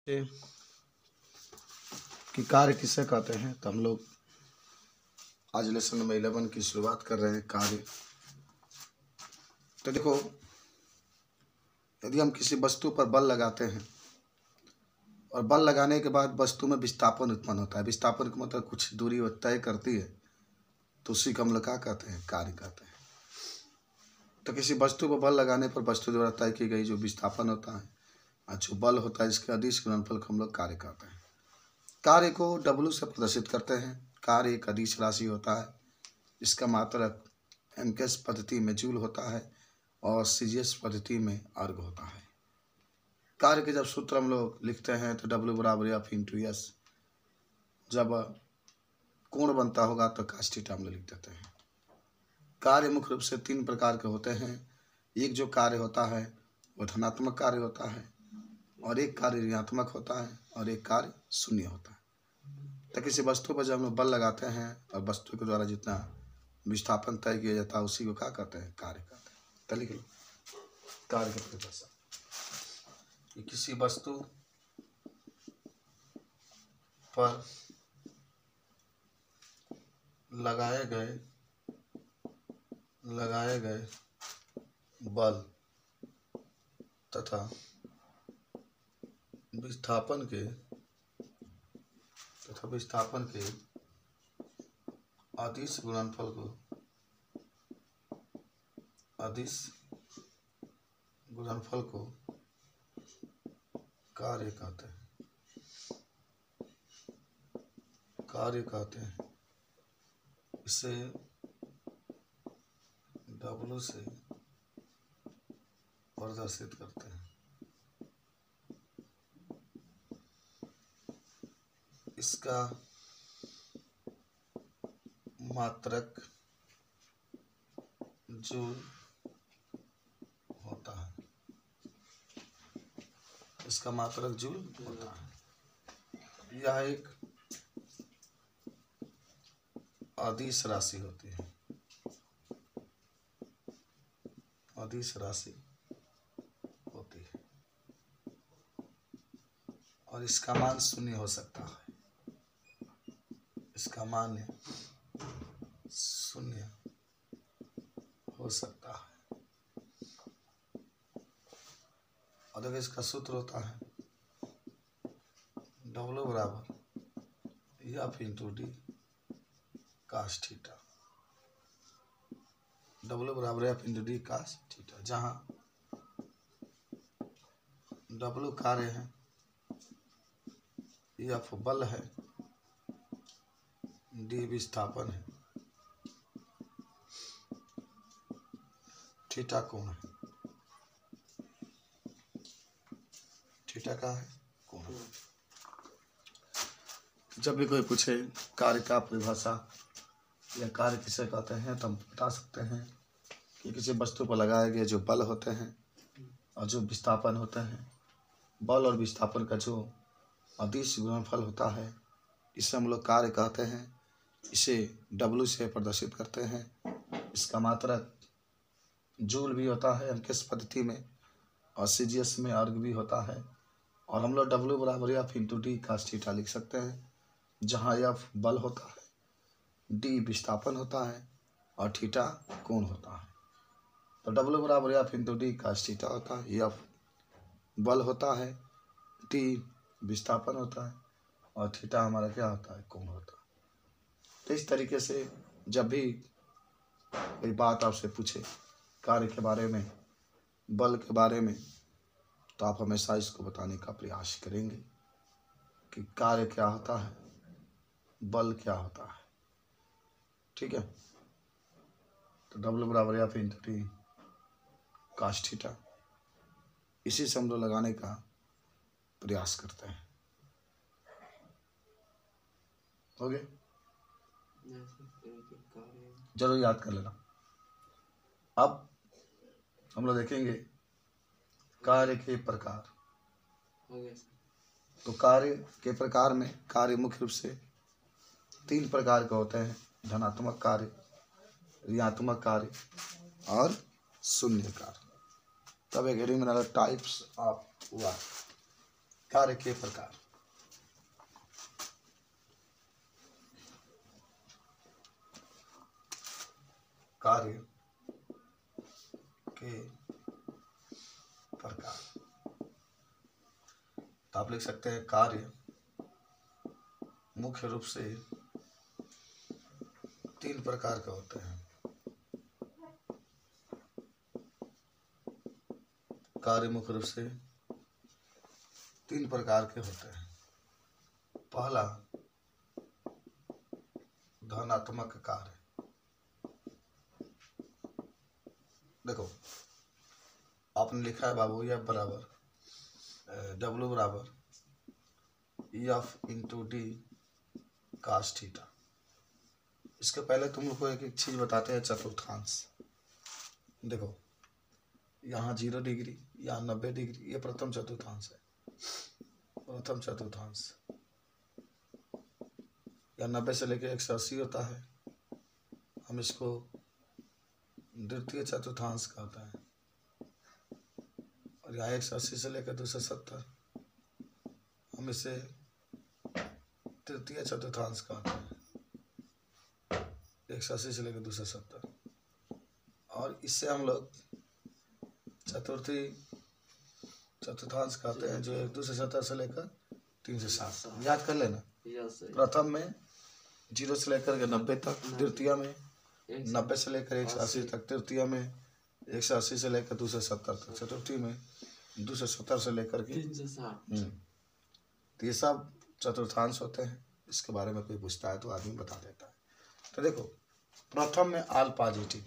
कि कार्य किसे कहते हैं, तो हम लोग आज लेसन नंबर 11 की शुरुआत कर रहे हैं। कार्य। तो देखो, यदि हम किसी वस्तु पर बल लगाते हैं और बल लगाने के बाद वस्तु में विस्थापन उत्पन्न होता है, विस्थापन का मतलब कुछ दूरी वो तय करती है, तो उसी को हम लोग क्या कहते हैं, कार्य कहते हैं। तो किसी वस्तु पर बल लगाने पर वस्तु द्वारा तय की गई जो विस्थापन होता है और जो बल होता है, इसके अदिश गुणनफल को हम लोग कार्य कहते हैं। कार्य को W से प्रदर्शित करते हैं। कार्य एक अदिश राशि होता है। इसका मात्रक एमकेस पद्धति में जूल होता है और सीजीएस पद्धति में अर्ग होता है। कार्य के जब सूत्र हम लोग लिखते हैं तो W बराबर F इंटू एस। जब कोण बनता होगा तो cos थीटा हम लोग लिख देते हैं। कार्य मुख्य रूप से 3 प्रकार के होते हैं। एक जो कार्य होता है वो धनात्मक कार्य होता है, और एक कार्य ऋणात्मक होता है, और एक कार्य शून्य होता है। तो किसी वस्तु पर जब हम लोग बल लगाते हैं और वस्तु के द्वारा जितना विस्थापन तय किया जाता है, उसी को क्या कहते हैं, कार्य कहते हैं। तो लिख लो कार्य की परिभाषा कि किसी वस्तु पर लगाए गए बल तथा विस्थापन के अदिश गुणनफल को कार्य कहते हैं। इसे W से प्रदर्शित करते हैं। इसका मात्रक जूल होता है। यह एक अदिश राशि होती है। और इसका मान शून्य हो सकता है। और देखिए इसका सूत्र होता है W बराबर F into D cos theta. W बराबर F into D cos theta, जहाँ W कार्य है, F बल है, D विस्थापन है, थीटा कोण है। थीटा का है कोण। जब भी कोई पूछे कार्य का परिभाषा या कार्य किसे कहते हैं, तो हम बता सकते हैं कि किसी वस्तु पर लगाए गए जो बल होते हैं और जो विस्थापन होते हैं, बल और विस्थापन का जो अदिश गुणनफल होता है, इसे हम लोग कार्य कहते हैं। इसे W से प्रदर्शित करते हैं। इसका मात्रक जूल भी होता है एमकेस पद्धति में, और सीजीएस में अर्ग भी होता है। और हम लोग W बराबर F into D cos theta लिख सकते हैं, जहाँ F बल होता है, D विस्थापन होता है और थीटा कोण होता है। तो W बराबर F into D cos theta होता है, F बल होता है, D विस्थापन होता है और थीटा हमारा क्या होता है, कोण होता है। तो इस तरीके से जब भी कोई बात आपसे पूछे कार्य के बारे में, बल के बारे में, तो आप हमेशा इसको बताने का प्रयास करेंगे कि कार्य क्या होता है, बल क्या होता है। ठीक है। तो W बराबर F into D cos theta, इसी से हम लोग लगाने का प्रयास करते हैं। हो गया? जरूर याद कर लेना। अब हम लोग देखेंगे कार्य के प्रकार। तो कार्य के प्रकार में कार्य मुख्य रूप से 3 प्रकार के होते हैं: धनात्मक कार्य, ऋणात्मक कार्य और शून्य कार्य। तब एग्रीमेंट टाइप्स ऑफ वर्क। कार्य के प्रकार। कार्य के प्रकार। तो आप लिख सकते हैं कार्य मुख्य रूप से 3 प्रकार के होते हैं। कार्य मुख्य रूप से 3 प्रकार के होते हैं। पहला धनात्मक कार्य। देखो आपने लिखा है बाबू F बराबर W बराबर F into D cos theta. इसके पहले तुम लोग को एक एक चीज बताते हैं, चतुर्थांश। देखो यहाँ 0 डिग्री, यहाँ 90 डिग्री, ये प्रथम चतुर्थांश है। प्रथम चतुर्थांश या 90 से लेकर 180 होता है, हम इसको द्वितीय चतुर्थांश कहते हैं। और यहाँ 180 से लेकर 270 हम इसे तृतीय चतुर्थांश कहते हैं। 180 से लेकर 270 और इससे हम लोग चतुर्थांश कहते हैं, जो 270 से लेकर 360। याद कर लेना। प्रथम में 0 से लेकर के 90 तक, द्वितीय में 90 से लेकर 180 तक, तृतीय में 180 से लेकर 270 तक, चतुर्थी में 270 से लेकर के 360। तो ये सब चतुर्थांश होते हैं। इसके बारे में कोई पूछता है तो आदमी बता देता है। तो देखो प्रथम में आल पॉजिटिव।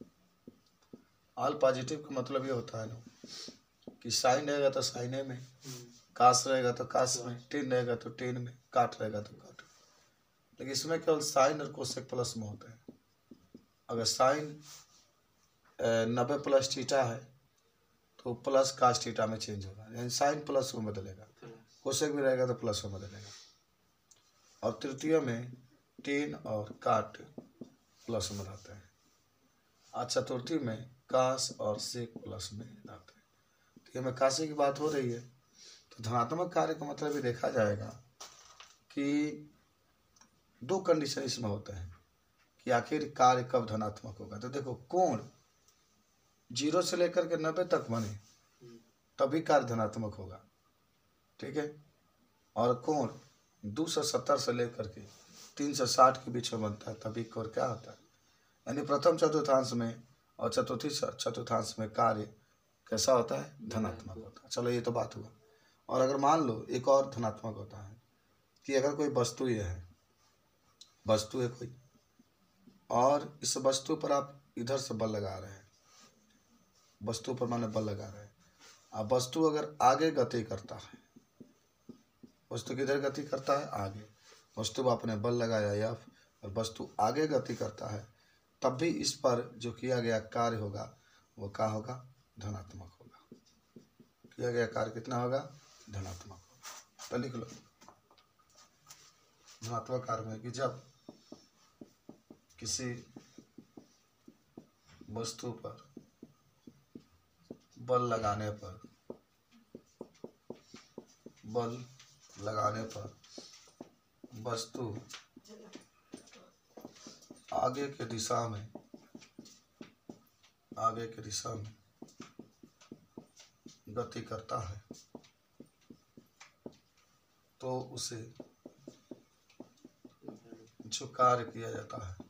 आल पॉजिटिव का मतलब ये होता है ना कि साइन रहेगा तो साइने में, कास रहेगा तो कास में, टेन रहेगा तो टेन में, काट रहेगा तो काट में। लेकिन इसमें केवल साइन और कोसेक प्लस में होते हैं। अगर साइन 90 प्लस थीटा है तो प्लस कास थीटा में चेंज होगा, यानी साइन प्लस में बदलेगा। कोसेक में रहेगा तो प्लस में बदलेगा। और तृतीय में टेन और काट प्लस में रहते हैं। और चतुर्थी में कास और सेक प्लस में रहते हैं। तो ये में काशी की बात हो रही है। तो धनात्मक कार्य का मतलब ये देखा जाएगा कि 2 कंडीशन इसमें होते हैं कि आखिर कार्य कब धनात्मक होगा। तो देखो कोण 0 से लेकर के 90 तक बने तभी कार्य धनात्मक होगा, ठीक है। और कोण 270 से लेकर के 360 के बीच में बनता है तभी कोण क्या होता है, यानी प्रथम चतुर्थांश में और चतुर्थी चतुर्थांश में कार्य कैसा होता है, धनात्मक होता है। चलो ये तो बात हुआ। और अगर मान लो एक और धनात्मक होता है कि अगर कोई वस्तु ये है, वस्तु है कोई, और इस वस्तु पर आप इधर से बल लगा रहे हैं, वस्तु पर माने बल लगा रहे हैं। अब वस्तु अगर आगे गति करता है, वस्तु किधर गति करता है, आगे, वस्तु पर आपने बल लगाया F और वस्तु आगे गति करता है, तब भी इस पर जो किया गया कार्य होगा वो क्या होगा, धनात्मक होगा। किया गया कार्य कितना होगा, धनात्मक होगा। तो लिख लो धनात्मक कार्य में कि जब किसी वस्तु पर बल लगाने पर वस्तु आगे के दिशा में गति करता है तो उसे जो कार्य किया जाता है,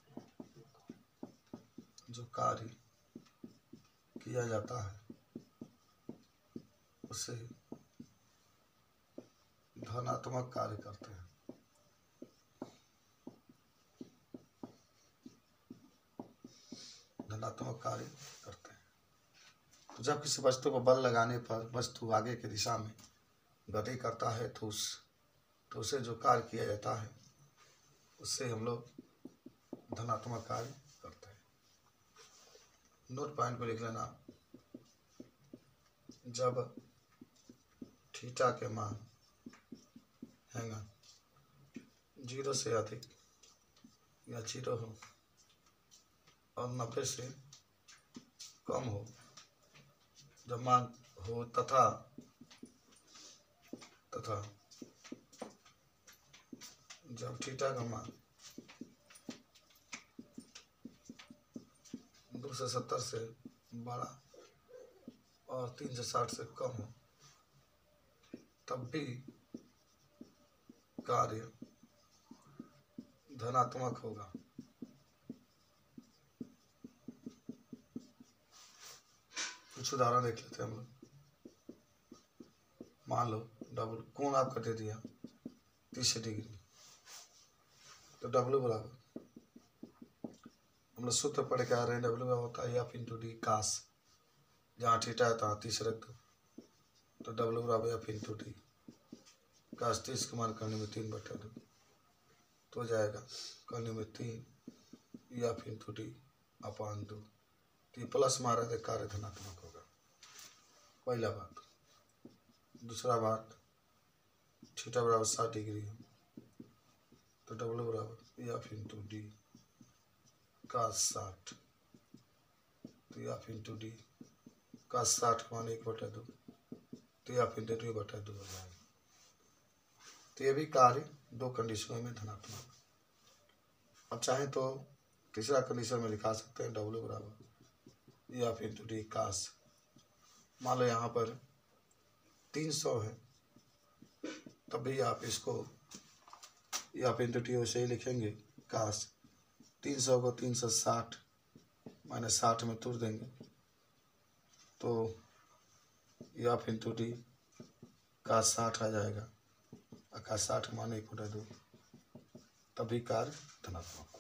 उसे धनात्मक कार्य करते हैं। धनात्मक कार्य करते हैं। तो जब किसी वस्तु पर बल लगाने पर वस्तु आगे की दिशा में गति करता है तो उसे जो कार्य किया जाता है उससे हम लोग धनात्मक कार्य करते हैं। नोट पॉइंट पर लिख लेना, जब थीटा के मान हैगा 0 से अधिक या 0 हो और 90 से कम हो, जब मान हो तथा तथा जब थीटा का मान 270 से बड़ा और 360 से कम हो तब भी कार्य धनात्मक होगा। कुछ उदाहरण देख लेते हैं हम लोग। मान लो डबल कोण आपका दे दिया 30 डिग्री, तो डब्ल्यू बराबर हम लोग सूत्र पढ़ के आ रहे हैं, डब्ल्यू बराबर होता है एफ इंटू डी कास, जहाँ थीटा है तहाँ 30 रख दो, तो डब्ल्यू बराबर एफ इंटू डी कास 30 का मान करने में 3/2 तो हो जाएगा करने में 3 एफ इंटू डी अपान 2। तो ये प्लस मारा तो कार्य धनात्मक होगा, पहला बात। दूसरा बात, थीटा बराबर 60 डिग्री है तो डब्ल्यू बराबर एफ इंटू डी कास 60, तो एफ इंटू डी कास 60 का मान 1/2 तो एफ इंटू 2/2 हो जाएगा। तो ये भी कार्य दो कंडीशनों में धनात्मक। अब चाहें तो तीसरा कंडीशन में लिखा सकते हैं डब्ल्यू बराबर एफ इंटू डी कास, मान लो यहाँ पर 300 है तब भी आप इसको एफ इंटू टी वैसे ही लिखेंगे कास 300 को 360 माइनस 60 में तोड़ देंगे तो एफ इंटू टी कास 60 आ जाएगा, कास 60 मान 1/2 तभी कार्य धनात्मक।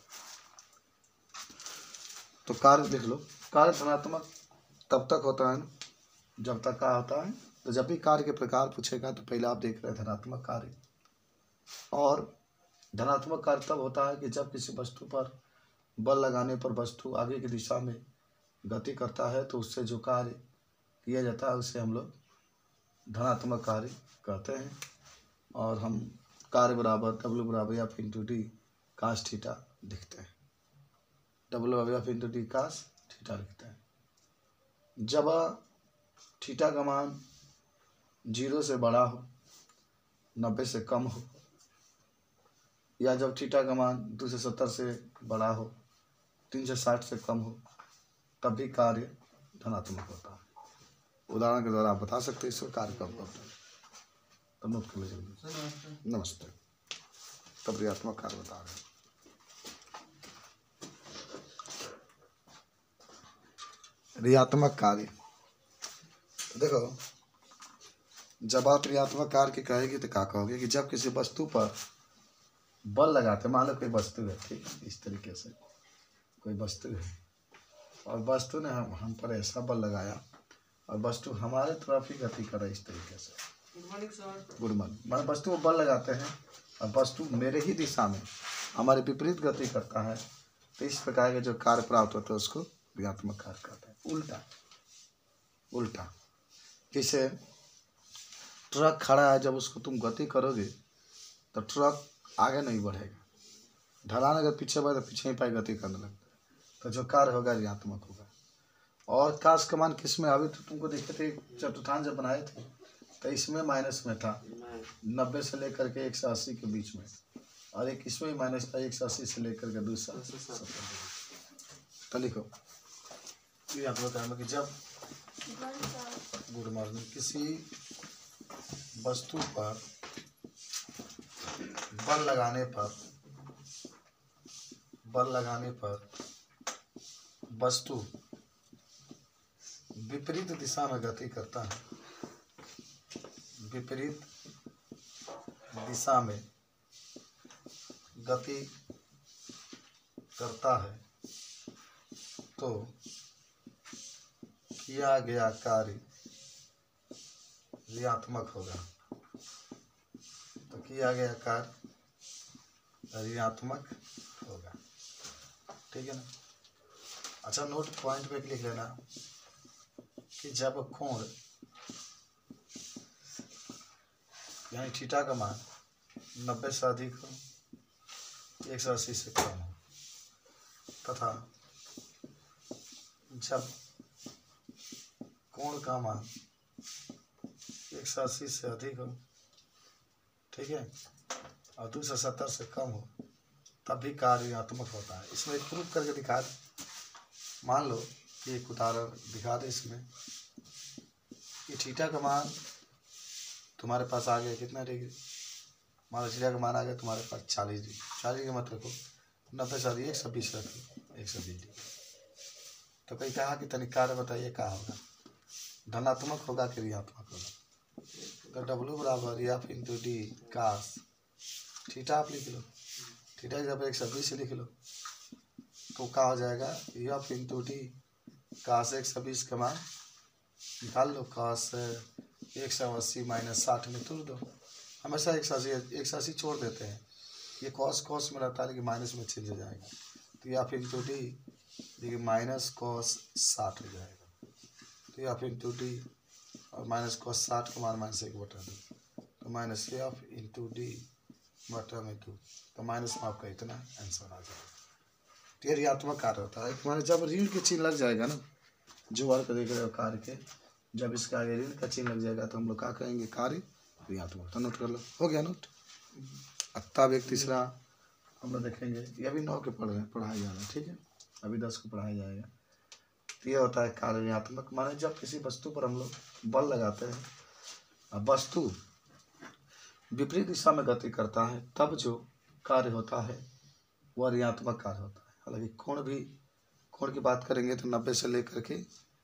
तो कार्य देख लो, कार्य धनात्मक तब तक होता है जब तक क्या होता है, तो जब भी कार्य के प्रकार पूछेगा तो पहले आप देख रहे हैं धनात्मक कार्य। और धनात्मक कार्य तब होता है कि जब किसी वस्तु पर बल लगाने पर वस्तु आगे की दिशा में गति करता है तो उससे जो कार्य किया जाता है उसे हम लोग धनात्मक कार्य कहते हैं। और हम कार्य बराबर डब्ल्यू बराबर F into D cos theta लिखते हैं, डब्ल्यू बराबर F into D cos theta लिखते हैं। जब थीटा का मान 0 से बड़ा हो, 90 से कम हो, या जब थीटा का मान 270 से बड़ा हो, 360 से कम हो, तब भी कार्य धनात्मक होता है। उदाहरण के द्वारा आप बता सकते हैं इसका कार्य कब होता है। तब नोट कर लीजिए। नमस्ते। तब ऋणात्मक कार्य बता रहे हैं। ऋणात्मक कार्य देखो, जब आप ऋणात्मक कार्य की कहेगी तो क्या कहोगे कि जब किसी वस्तु पर बल लगाते, मान लो कोई वस्तु है, ठीक है, इस तरीके से कोई वस्तु है और वस्तु ने हम पर ऐसा बल लगाया और वस्तु हमारे तरफ ही गति करे इस तरीके से। Good morning. मान वस्तु को बल लगाते हैं और वस्तु मेरे ही दिशा में हमारे विपरीत गति करता है, तो इस प्रकार के जो कार्य प्राप्त होता है उसको ऋणात्मक कार्य कहते हैं। उल्टा उल्टा जैसे ट्रक खड़ा है, जब उसको तुम गति करोगे तो ट्रक आगे नहीं बढ़ेगा, ढलान अगर पीछे बढ़े तो पीछे ही पाए गति करने लगता है, तो जो कार्य होगा ऋणात्मक होगा। और काश का मान किस में, अभी तो तुमको देखे थे चतुर्थांश जब बनाए थे तो इसमें माइनस में था 90 से लेकर के 180 के बीच में, और एक इसमें माइनस था 180 से लेकर के 270। तो लिखो ऋणात्मक कार्य कि जब गुड मॉर्निंग किसी वस्तु पर बल लगाने पर वस्तु विपरीत दिशा में गति करता है, विपरीत दिशा में गति करता है तो किया गया कार्य ऋणात्मक होगा। तो किया गया कार्य ऋणात्मक होगा, ठीक है ना। अच्छा, नोट पॉइंट पे लिख लेना कि जब कोण यानी थीटा का मान 90 से अधिक हो, 180 से कम हो, तथा जब कोण का मान 180 से अधिक हो ठीक है, और 270 से कम हो तब भी कार्य ऋणात्मक होता है। इसमें एक प्रूफ करके दिखा दे। मान लो कि एक उदाहरण दिखा दे इसमें, ये थीटा का मान तुम्हारे पास आ गया कितना डिग्री, मान लो थीटा का मान आ गया तुम्हारे पास 40 डिग्री। 40 का मत रखो, 90 से 120 रखो, 120 डिग्री। तो कहीं कहा कि तनिक कार्य बताइए क्या होगा, धनात्मक होगा कि ऋणात्मक होगा। तो डब्ल्यू बराबर F into D cos theta आप लिख लो, थीटा की जगह 120 लिख लो, तो क्या हो जाएगा एफ इंटू डी कास 120 का मान निकाल लो, कास 180 माइनस 60 में तोड़ दो। हमेशा 180 छोड़ देते हैं, ये कॉस कॉस में रहता है लेकिन माइनस में चेंज हो जाएगा। तो एफ इंटू डी देखिए माइनस कॉस 60 हो जाएगा। तो एफ इंटू डी और माइनस कॉस 60 का मान -1/2, तो माइनस एफ इंटू डी बटा में 2, तो माइनस में आपका इतना आंसर आ जाएगा। तो ये ऋणात्मक कार्य होता है। हमारे जब ऋण के चिन्ह लग जाएगा ना, जो वर्क देख रहे हो कार्य के, जब इसके आगे ऋण का चिन्ह लग जाएगा तो हम लोग क्या कहेंगे, कार्य ऋणात्मक। तो नोट कर लो, हो गया नोट। तब एक तीसरा हम लोग देखेंगे, ये अभी 9 के पढ़ाया जा रहा है, ठीक है, अभी 10 को पढ़ाया जाएगा। तो ये होता है कार्य ऋणात्मक। माने जब किसी वस्तु पर हम लोग बल लगाते हैं, अब वस्तु विपरीत दिशा में गति करता है, तब जो कार्य होता है वह ऋणात्मक कार्य होता है। हालांकि कोण की बात करेंगे तो 90 से लेकर के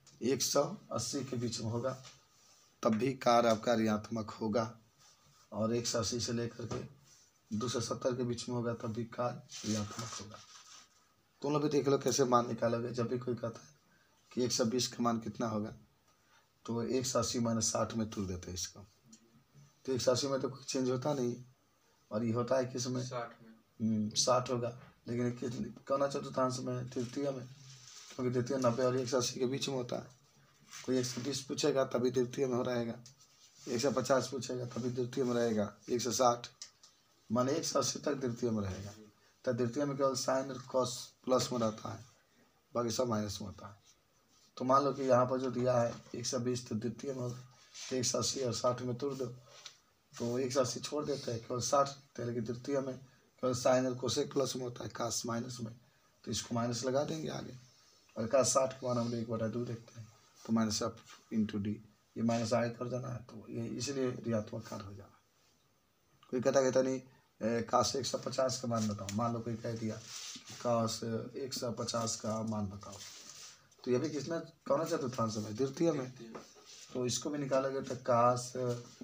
180 के बीच में होगा, तब भी कार्य आपका ऋणात्मक होगा। और 180 से लेकर के 270 के बीच में होगा, तब भी कार्य ऋणात्मक होगा। तुम लोग भी देख लो कैसे मान निकालोगे। जब भी कोई कहता है कि 120 का मान कितना होगा, तो 180 माइनस 60 में तोड़ देते हैं इसको। तो 180 में तो कोई चेंज होता नहीं, और ये होता है किस में, 60 होगा, लेकिन कौन चतुर्थांश में, तृतीय में, क्योंकि द्वितीय 90 और 180 के बीच में होता है। कोई 120 पूछेगा तभी द्वितीय में हो रहेगा, 150 पूछेगा तभी द्वितीय में रहेगा, 160 माने 180 तक द्वितीय में रहेगा। तो द्वितीय में केवल साइन और कॉस प्लस में रहता है, बाकी सब माइनस में होता है। तो मान लो कि यहाँ पर जो दिया है 120 तो द्वितीय में होगा, तो 180 और 60 में तोड़ दो, तो 180 छोड़ देते हैं, केवल 60 देते हैं, लेकिन द्वितीय में केवल साइन और कोसेक प्लस में होता है, कास माइनस में, तो इसको माइनस लगा देंगे आगे। और कास 60 के मान हम लोग 1/2 देखते हैं, तो माइनस एफ इंटू डी, ये माइनस आगे कर देना है, तो ये इसलिए ऋणात्मक कार्य हो जाना। कोई कहता नहीं कास 150 का मान बताओ, मान लो कोई कह दिया कास 150 का मान बताओ, तो ये भी किसने कौन चतुर्थांश में, द्वितीय में, तो इसको भी निकालोगे तो कास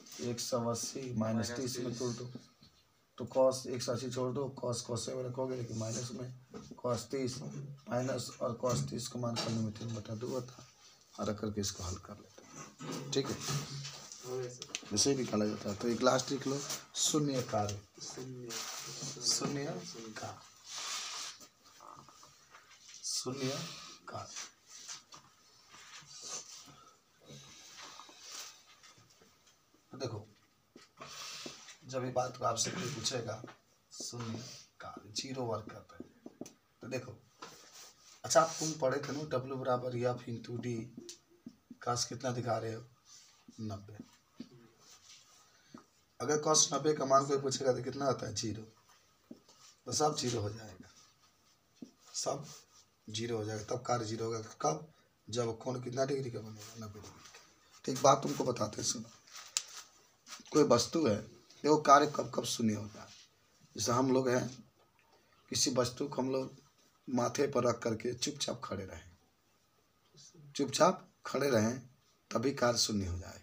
180 माइनस 30 में तोड़ दो, तो कॉस 180 छोड़ दो, कॉस कॉस में रखोगे लेकिन माइनस में, कॉस 30 माइनस और कॉस 30 का मान करने में 3/2 होता है, और रख करके इसको हल कर लेते हैं, ठीक है, वैसे ही निकाला जाता है। तो एक लास्ट लिख लो, शून्य कार्य, शून्य कार्य, शून्य कार्य। तो देखो जब ये बात आपसे कोई पूछेगा शून्य कार्य, जीरो वर्क करते हैं, तो देखो अच्छा आप तुम पढ़े थे ना, डब्ल्यू बराबर एफ इंटू डी कास कितना दिखा रहे हो, 90। अगर कॉस 90 का मान कोई पूछेगा तो कितना आता है, 0, तो सब 0 हो जाएगा, सब 0 हो जाएगा। तब कार्य 0 होगा कब, जब कोण कितना डिग्री का बनेगा, 90 डिग्री का। तो एक बात तुमको बताते हैं, सुनो, कोई वस्तु है, देखो कार्य कब कब शून्य होता है। जैसे हम लोग हैं, किसी वस्तु को हम लोग माथे पर रख करके चुपचाप खड़े रहें, चुपचाप खड़े रहें, तभी कार्य शून्य हो जाएगा।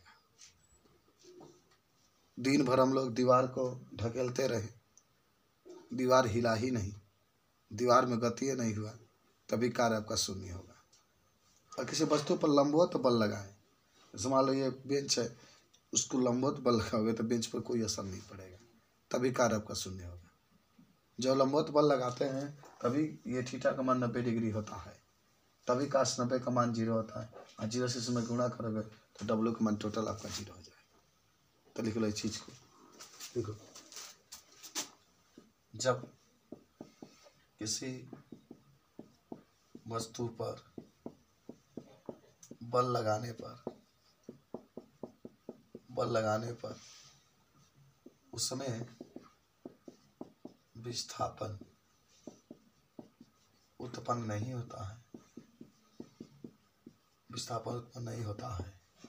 दिन भर हम लोग दीवार को ढकेलते रहे, दीवार हिला ही नहीं, दीवार में गति नहीं हुआ, तभी कार्य आपका शून्य होगा। और किसी वस्तु पर लंबवत बल लगाएं, जैसे मान लो ये बेंच है, उसको लंबवत बल लगाओगे तो बेंच पर कोई असर नहीं पड़ेगा, तभी कार्य आपका शून्य होगा। जब लंबवत बल लगाते हैं तभी ये थीटा का मान 90 डिग्री होता है, तभी कास 90 का मान 0 होता है, और 0 से इसमें गुणा करोगे तो डब्ल्यू का मान टोटल आपका 0 हो जाएगा। तो लिख लो इस चीज को, देखो जब किसी वस्तु पर बल लगाने पर उसमें विस्थापन उत्पन्न नहीं होता है, विस्थापन उत्पन्न नहीं होता है,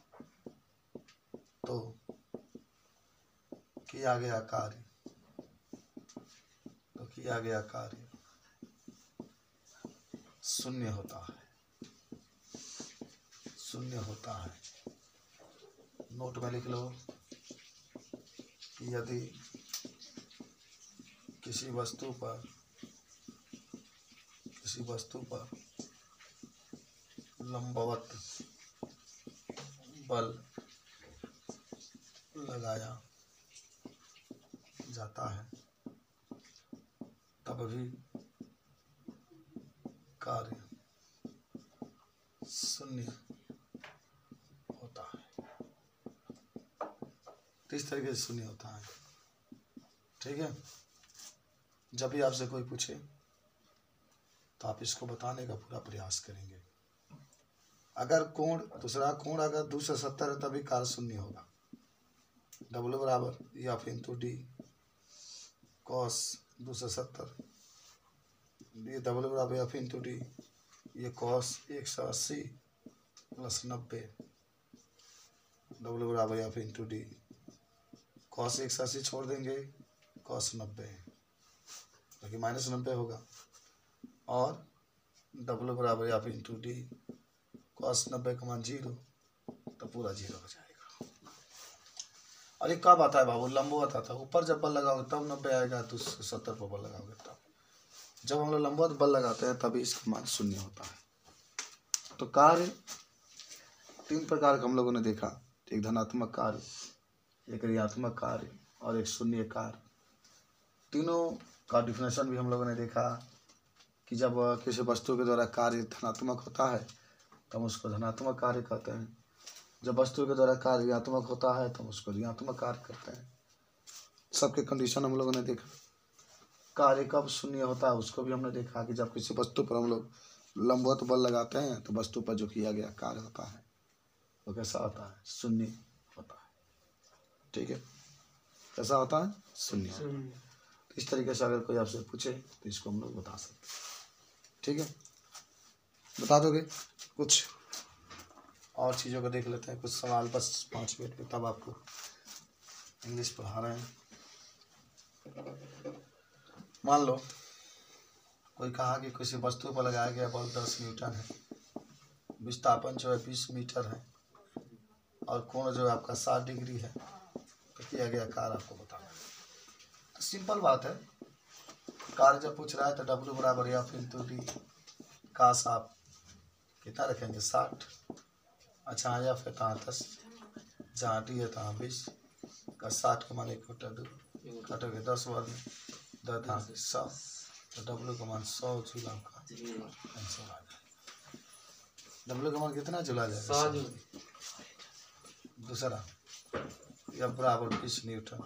तो किया गया कार्य शून्य होता है, शून्य होता है। नोट में लिख लो कि यदि किसी वस्तु पर लंबवत बल लगाया जाता है तब भी कार्य शून्य होता है। तो इस तरीके से शून्य होता है। ठीक है, जब भी आपसे कोई पूछे तो आप इसको बताने का पूरा प्रयास करेंगे। अगर दूसरा कोण अगर 270 है तभी कार्य शून्य होगा। W बराबर F इंटू डी कॉस 270, ये W बराबर F इंटू डी, ये कॉस 180 प्लस 90, W बराबर F इंटू डी, कॉस 180 छोड़ देंगे, कॉस 90 बाकी माइनस 90 होगा, और W बराबर F इंटू डी, कॉस 90 का मान 0, तो पूरा 0 हो जाएगा। और ये कब आता है बाबू? लंबवत आता है। ऊपर जब बल लगाओगे तब 90 आएगा, तो 70 पर बल लगाओगे तब। जब हम लोग लंबवत बल लगाते हैं तभी इसका मान शून्य होता है। तो कार्य 3 प्रकार का हम लोगों ने देखा, एक धनात्मक कार्य, एक ऋणात्मक कार्य और एक शून्य कार्य। तीनों का डिफिनेशन भी हम लोगों ने देखा कि जब किसी वस्तु के द्वारा कार्य धनात्मक होता है तो हम उसको धनात्मक कार्य कहते हैं, जब वस्तु के द्वारा कार्य ऋणात्मक होता है तो हम उसको ऋणात्मक कार्य करते हैं। सबके कंडीशन हम लोगों ने देखा। कार्य कब शून्य होता है उसको भी हमने देखा कि जब किसी वस्तु पर हम लोग लंबवत बल लगाते हैं तो वस्तु पर जो किया गया कार्य होता है वो कैसा होता है? शून्य होता है। ठीक है, कैसा होता है? शून्य होता है। तो इस तरीके से अगर कोई आपसे पूछे तो इसको हम लोग बता सकते हैं। ठीक है, बता दोगे? कुछ और चीज़ों को देख लेते हैं, कुछ सवाल बस 5 मिनट में, तब आपको इंग्लिश पढ़ा रहे हैं। मान लो कोई कहा कि किसी वस्तु पर लगाया गया बल 10 न्यूटन है, विस्थापन जो है 20 मीटर है और कोण जो है आपका 60 डिग्री है, तो किया गया कार्य आपको बताना है। तो सिंपल बात है, कार्य जब पूछ रहा है तो W बराबर F इंटू डी, काश आप कितना रखेंगे? 60। अच्छा, F है तहाँ 10, जहाँ डी है तहाँ 20 का 60 का मान 1 बटा 2 कटोगे 10 बार में 10 तहाँ 100, तो W का मान 100 जूल आपका आंसर आ जाएगा। W का मान कितना जूल आ जाएगा? 100 जूल। दूसरा F बराबर 20 न्यूटन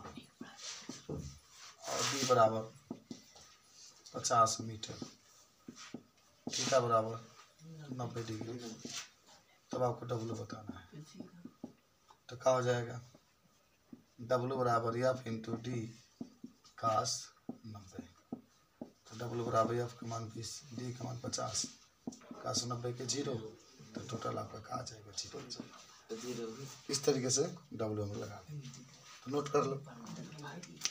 और D बराबर 50 मीटर, थीटा बराबर 90 डिग्री, तब आपको W बताना है। तो क्या हो जाएगा? W बराबर F इंटू डी कास 90, तो W बराबर F का मान 20, D का मान 50, कास 90 के 0, तो टोटल आपका कहा जाएगा 0। इस तरीके से W हम लगा लेंगे। तो नोट कर लो।